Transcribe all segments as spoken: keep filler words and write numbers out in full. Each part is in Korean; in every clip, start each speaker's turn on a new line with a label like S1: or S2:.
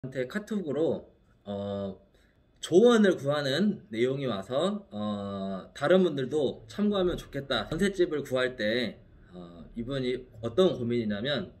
S1: 한테 카톡으로 어, 조언을 구하는 내용이 와서 어, 다른 분들도 참고하면 좋겠다. 전셋집을 구할 때 어, 이분이 어떤 고민이냐면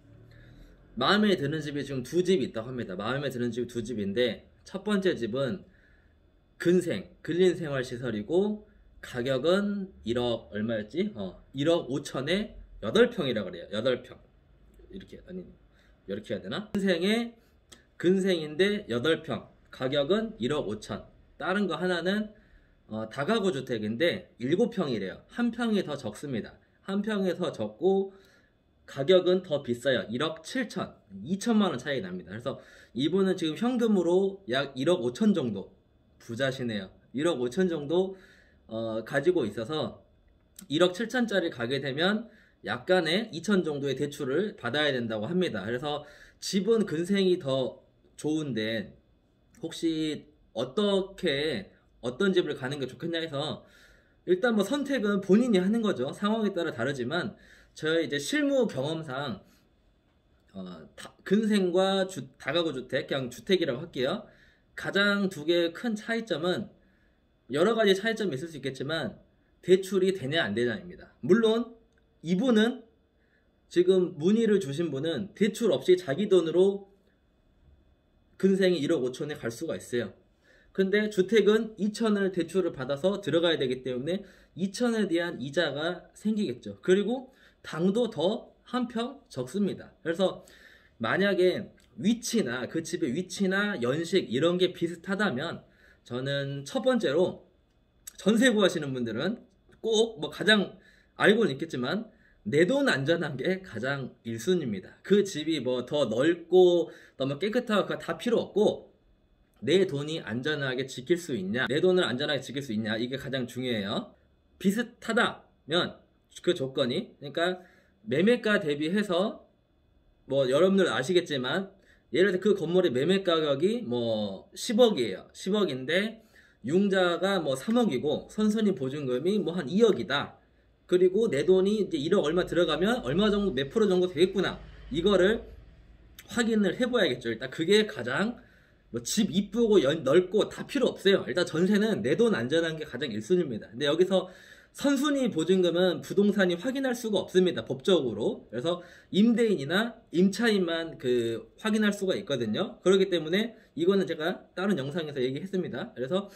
S1: 마음에 드는 집이 지금 두 집이 있다고 합니다. 마음에 드는 집이 두 집인데 첫 번째 집은 근생, 근린생활시설이고 가격은 일억 얼마였지? 어, 일억 오천에 여덟 평이라 그래요. 여덟 평. 이렇게 아니 이렇게 해야 되나? 근생에 근생인데 여덟 평, 가격은 일억 오천. 다른 거 하나는 어, 다가구 주택인데 일곱 평이래요. 한 평이 더 적습니다. 한 평이 더 적고 가격은 더 비싸요. 일억 칠천, 이천만 원 차이 납니다. 그래서 이분은 지금 현금으로 약 일억 오천 정도 부자시네요. 일억 오천 정도 어, 가지고 있어서 일억 칠천짜리 가게 되면 약간의 이천 정도의 대출을 받아야 된다고 합니다. 그래서 집은 근생이 더 좋은데 혹시 어떻게 어떤 집을 가는 게 좋겠냐 해서 일단 뭐 선택은 본인이 하는 거죠. 상황에 따라 다르지만 저의 이제 실무 경험상 어, 다- 근생과 주- 다가구 주택, 그냥 주택이라고 할게요. 가장 두 개의 큰 차이점은 여러 가지 차이점이 있을 수 있겠지만 대출이 되냐 안 되냐입니다. 물론 이분은 지금 문의를 주신 분은 대출 없이 자기 돈으로 근생이 일억 오천에 갈 수가 있어요. 근데 주택은 이천을 대출을 받아서 들어가야 되기 때문에 이천에 대한 이자가 생기겠죠. 그리고 당도 더 한 평 적습니다. 그래서 만약에 위치나 그 집의 위치나 연식 이런 게 비슷하다면 저는 첫 번째로 전세 구하시는 분들은 꼭 뭐 가장 알고는 있겠지만 내 돈 안전한 게 가장 일 순위입니다. 그 집이 뭐 더 넓고 너무 깨끗하고 그거 다 필요 없고 내 돈이 안전하게 지킬 수 있냐, 내 돈을 안전하게 지킬 수 있냐, 이게 가장 중요해요. 비슷하다면 그 조건이, 그러니까 매매가 대비해서 뭐 여러분들 아시겠지만 예를 들어 그 건물의 매매 가격이 뭐 십억이에요. 십억인데 융자가 뭐 삼억이고 선순위 보증금이 뭐 한 이억이다. 그리고 내 돈이 이제 일억 얼마 들어가면 얼마 정도 몇 프로 정도 되겠구나. 이거를 확인을 해봐야겠죠. 일단 그게 가장 뭐 집 이쁘고 연- 넓고 다 필요 없어요. 일단 전세는 내 돈 안전한 게 가장 일 순위입니다. 근데 여기서 선순위 보증금은 부동산이 확인할 수가 없습니다. 법적으로. 그래서 임대인이나 임차인만 그 확인할 수가 있거든요. 그렇기 때문에 이거는 제가 다른 영상에서 얘기했습니다. 그래서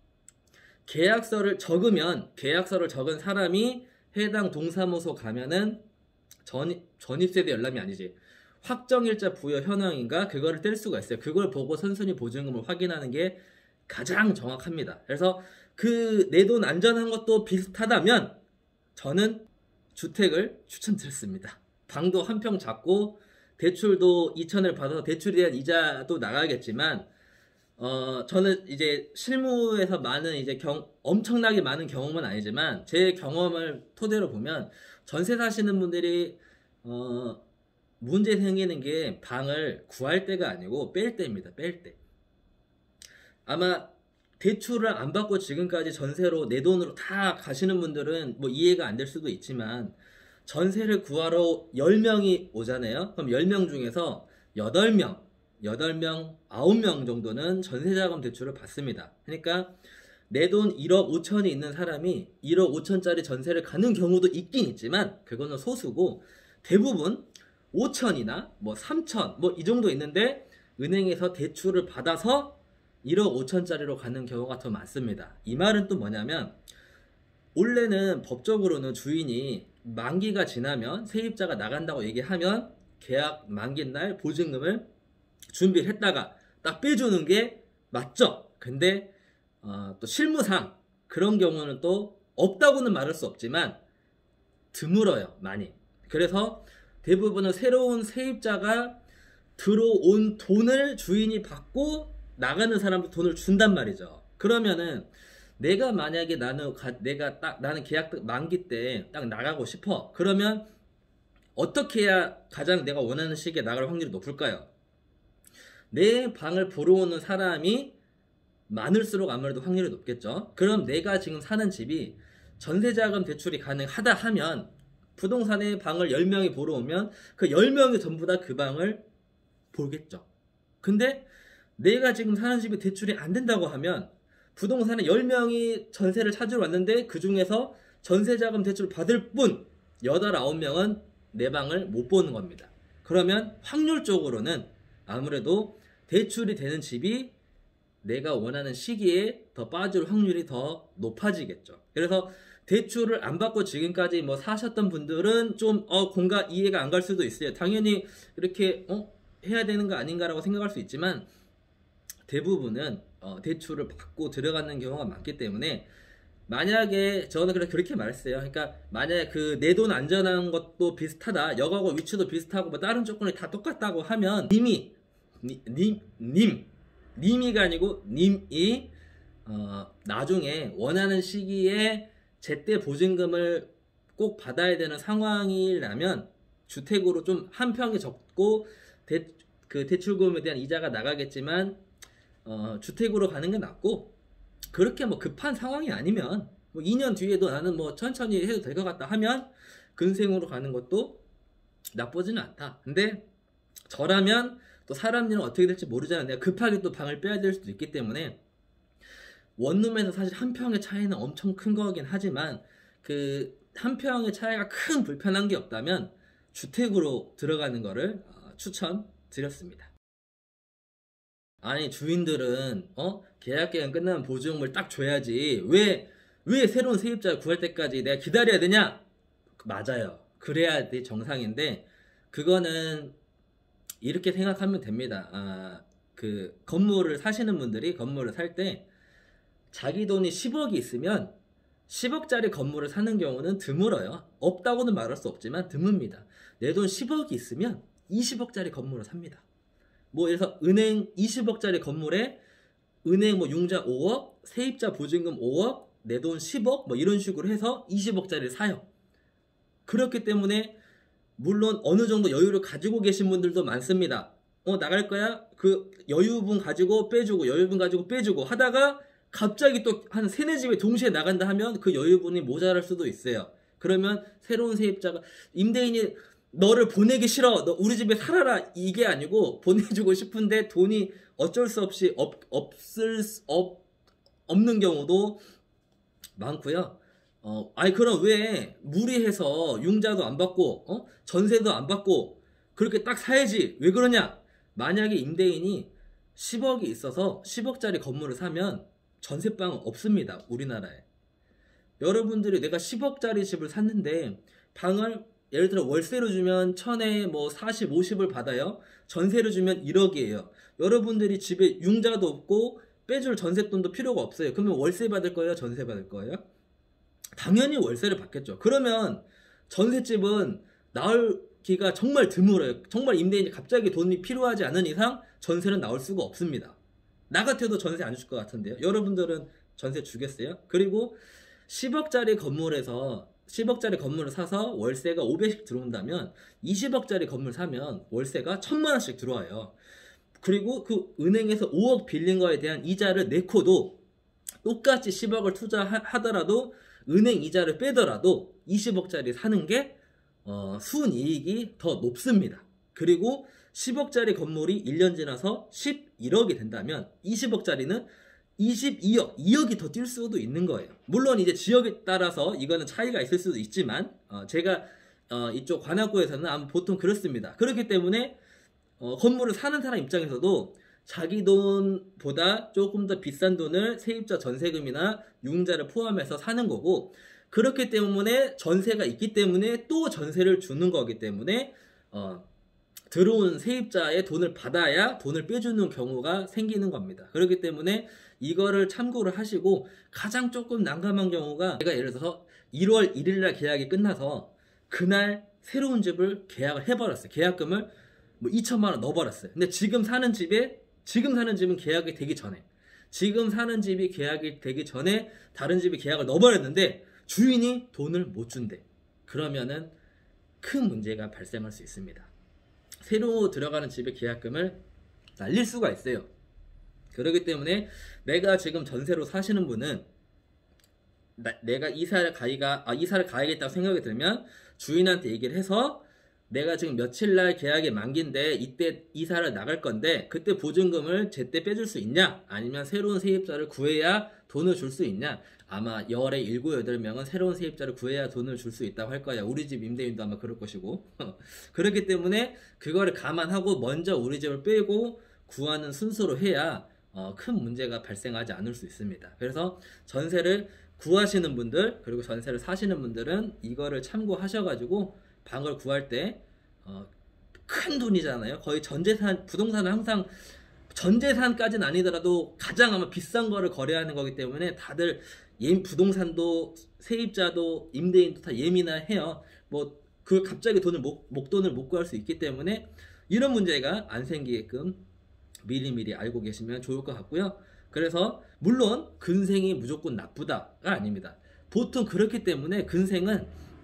S1: 계약서를 적으면 계약서를 적은 사람이 해당 동사무소 가면은 전입, 전입세대 열람이 아니지. 확정일자 부여 현황인가 그거를 뗄 수가 있어요. 그걸 보고 선순위 보증금을 확인하는 게 가장 정확합니다. 그래서 그 내 돈 안전한 것도 비슷하다면 저는 주택을 추천드렸습니다. 방도 한 평 잡고 대출도 이천을 받아서 대출에 대한 이자도 나가겠지만 어 저는 이제 실무에서 많은 이제 경 엄청나게 많은 경험은 아니지만 제 경험을 토대로 보면 전세 사시는 분들이 어 문제 생기는 게 방을 구할 때가 아니고 뺄 때입니다. 뺄 때. 아마 대출을 안 받고 지금까지 전세로 내 돈으로 다 가시는 분들은 뭐 이해가 안 될 수도 있지만 전세를 구하러 열 명이 오잖아요. 그럼 열 명 중에서 여덟 명, 여덟 명, 아홉 명 정도는 전세자금 대출을 받습니다. 그러니까 내 돈 일억 오천이 있는 사람이 일억 오천짜리 전세를 가는 경우도 있긴 있지만 그거는 소수고 대부분 오천이나 뭐 삼천 뭐 이 정도 있는데 은행에서 대출을 받아서 일억 오천짜리로 가는 경우가 더 많습니다. 이 말은 또 뭐냐면 원래는 법적으로는 주인이 만기가 지나면 세입자가 나간다고 얘기하면 계약 만기 날 보증금을 준비를 했다가 딱 빼주는 게 맞죠. 근데 어, 또 실무상 그런 경우는 또 없다고는 말할 수 없지만 드물어요. 많이. 그래서 대부분은 새로운 세입자가 들어온 돈을 주인이 받고 나가는 사람도 돈을 준단 말이죠. 그러면은 내가 만약에 나는 가- 내가 딱 나는 계약 만기 때 딱 나가고 싶어. 그러면 어떻게 해야 가장 내가 원하는 시기에 나갈 확률이 높을까요? 내 방을 보러 오는 사람이 많을수록 아무래도 확률이 높겠죠. 그럼 내가 지금 사는 집이 전세자금 대출이 가능하다 하면 부동산에 방을 열 명이 보러 오면 그 열 명이 전부 다 그 방을 보겠죠. 근데 내가 지금 사는 집이 대출이 안 된다고 하면 부동산에 열 명이 전세를 찾으러 왔는데 그 중에서 전세자금 대출 받을 분 여덟, 아홉 명은 내 방을 못 보는 겁니다. 그러면 확률적으로는 아무래도 대출이 되는 집이 내가 원하는 시기에 더 빠질 확률이 더 높아지겠죠. 그래서 대출을 안 받고 지금까지 뭐 사셨던 분들은 좀 어, 공가 이해가 안 갈 수도 있어요. 당연히 이렇게 어, 해야 되는 거 아닌가라고 생각할 수 있지만 대부분은 어, 대출을 받고 들어가는 경우가 많기 때문에 만약에 저는 그렇게 말했어요. 그러니까 만약에 그 내 돈 안전한 것도 비슷하다, 여가고 위치도 비슷하고 뭐 다른 조건이 다 똑같다고 하면 님이 님, 님 님이가 아니고 님이 어, 나중에 원하는 시기에 제때 보증금을 꼭 받아야 되는 상황이라면 주택으로 좀 한 평이 적고 대, 그 대출금에 대한 이자가 나가겠지만 어, 주택으로 가는 게 낫고, 그렇게 뭐 급한 상황이 아니면 뭐 이 년 뒤에도 나는 뭐 천천히 해도 될 것 같다 하면 근생으로 가는 것도 나쁘지는 않다. 근데 저라면 또 사람 일은 어떻게 될지 모르잖아요. 내가 급하게 또 방을 빼야 될 수도 있기 때문에 원룸에서 사실 한 평의 차이는 엄청 큰 거긴 하지만 그 한 평의 차이가 큰 불편한 게 없다면 주택으로 들어가는 거를 어, 추천드렸습니다. 아니 주인들은 어 계약기간 끝나면 보증금을 딱 줘야지 왜 왜 새로운 세입자를 구할 때까지 내가 기다려야 되냐? 맞아요. 그래야 돼 정상인데 그거는 이렇게 생각하면 됩니다. 아, 그 건물을 사시는 분들이 건물을 살 때 자기 돈이 십억이 있으면 십억짜리 건물을 사는 경우는 드물어요. 없다고는 말할 수 없지만 드뭅니다. 내 돈 십억이 있으면 이십억짜리 건물을 삽니다. 뭐 그래서 은행 이십억짜리 건물에 은행 뭐 융자 오억, 세입자 보증금 오억, 내 돈 십억 뭐 이런 식으로 해서 이십억짜리를 사요. 그렇기 때문에 물론 어느 정도 여유를 가지고 계신 분들도 많습니다. 어 나갈 거야? 그 여유분 가지고 빼주고 여유분 가지고 빼주고 하다가 갑자기 또 한 세네 집에 동시에 나간다 하면 그 여유분이 모자랄 수도 있어요. 그러면 새로운 세입자가 임대인이 너를 보내기 싫어, 너 우리 집에 살아라 이게 아니고 보내주고 싶은데 돈이 어쩔 수 없이 없, 없을 수- 없, 없는 경우도 많고요. 어, 아니 그럼 왜 무리해서 융자도 안 받고 어? 전세도 안 받고 그렇게 딱 사야지 왜 그러냐? 만약에 임대인이 십억이 있어서 십억짜리 건물을 사면 전세방은 없습니다. 우리나라에. 여러분들이 내가 십억짜리 집을 샀는데 방을 예를 들어 월세로 주면 천에 뭐 사십, 오십을 받아요. 전세로 주면 일억이에요. 여러분들이 집에 융자도 없고 빼줄 전세돈도 필요가 없어요. 그러면 월세 받을 거예요? 전세 받을 거예요? 당연히 월세를 받겠죠. 그러면 전셋집은 나올기가 정말 드물어요. 정말 임대인이 갑자기 돈이 필요하지 않은 이상 전세는 나올 수가 없습니다. 나 같아도 전세 안 줄 것 같은데요. 여러분들은 전세 주겠어요? 그리고 십억짜리 건물에서 십억짜리 건물을 사서 월세가 오백씩 들어온다면 이십억짜리 건물 사면 월세가 천만 원씩 들어와요. 그리고 그 은행에서 오억 빌린 거에 대한 이자를 내고도 똑같이 십억을 투자하더라도 은행 이자를 빼더라도 이십억짜리 사는 게 어, 순이익이 더 높습니다. 그리고 십억짜리 건물이 일 년 지나서 십일억이 된다면 이십억짜리는 이십이억, 이억이 더 뛸 수도 있는 거예요. 물론 이제 지역에 따라서 이거는 차이가 있을 수도 있지만 어, 제가 어, 이쪽 관악구에서는 아마 보통 그렇습니다. 그렇기 때문에 어, 건물을 사는 사람 입장에서도 자기 돈보다 조금 더 비싼 돈을 세입자 전세금이나 융자를 포함해서 사는 거고, 그렇기 때문에 전세가 있기 때문에 또 전세를 주는 거기 때문에 어, 들어온 세입자의 돈을 받아야 돈을 빼주는 경우가 생기는 겁니다. 그렇기 때문에 이거를 참고를 하시고, 가장 조금 난감한 경우가 제가 예를 들어서 일월 일일날 계약이 끝나서 그날 새로운 집을 계약을 해버렸어요. 계약금을 뭐 이천만 원 넣어버렸어요. 근데 지금 사는 집에 지금 사는 집은 계약이 되기 전에 지금 사는 집이 계약이 되기 전에 다른 집이 계약을 넣어버렸는데 주인이 돈을 못 준대. 그러면은 큰 문제가 발생할 수 있습니다. 새로 들어가는 집의 계약금을 날릴 수가 있어요. 그렇기 때문에 내가 지금 전세로 사시는 분은 나, 내가 이사를 가기가 아, 이사를 가야겠다고 생각이 들면 주인한테 얘기를 해서 내가 지금 며칠 날 계약이 만기인데 이때 이사를 나갈 건데 그때 보증금을 제때 빼줄 수 있냐? 아니면 새로운 세입자를 구해야 돈을 줄 수 있냐? 아마 열에 일곱, 여덟 명은 새로운 세입자를 구해야 돈을 줄 수 있다고 할 거야. 우리 집 임대인도 아마 그럴 것이고. 그렇기 때문에 그거를 감안하고 먼저 우리 집을 빼고 구하는 순서로 해야 어, 큰 문제가 발생하지 않을 수 있습니다. 그래서 전세를 구하시는 분들 그리고 전세를 사시는 분들은 이거를 참고하셔가지고 방을 구할 때 어, 큰 돈이잖아요. 거의 전재산, 부동산은 항상 전재산까지는 아니더라도 가장 아마 비싼 거를 거래하는 거기 때문에 다들 예, 부동산도 세입자도 임대인도 다 예민해요. 뭐 그 갑자기 돈을 목, 목돈을 못 구할 수 있기 때문에 이런 문제가 안 생기게끔 미리미리 알고 계시면 좋을 것 같고요. 그래서 물론 근생이 무조건 나쁘다가 아닙니다. 보통 그렇기 때문에 근생은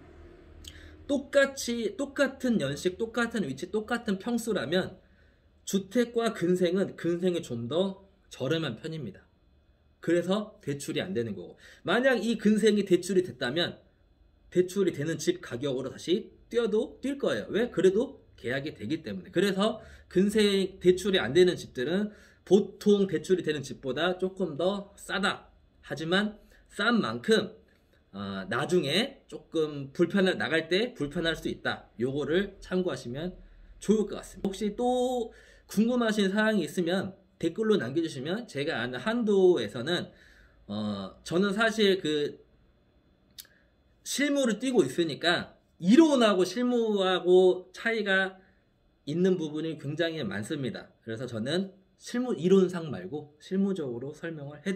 S1: 똑같이 똑같은 연식, 똑같은 위치, 똑같은 평수라면 주택과 근생은 근생이 좀 더 저렴한 편입니다. 그래서 대출이 안 되는 거고, 만약 이 근생이 대출이 됐다면 대출이 되는 집 가격으로 다시 뛰어도 뛸 거예요. 왜? 그래도 계약이 되기 때문에. 그래서 근생 대출이 안 되는 집들은 보통 대출이 되는 집보다 조금 더 싸다. 하지만 싼 만큼 어, 나중에 조금 불편할 나갈 때 불편할 수 있다. 요거를 참고하시면 좋을 것 같습니다. 혹시 또 궁금하신 사항이 있으면 댓글로 남겨주시면 제가 아는 한도에서는 어, 저는 사실 그 실무를 뛰고 있으니까 이론하고 실무하고 차이가 있는 부분이 굉장히 많습니다. 그래서 저는 실무 이론상 말고 실무적으로 설명을 해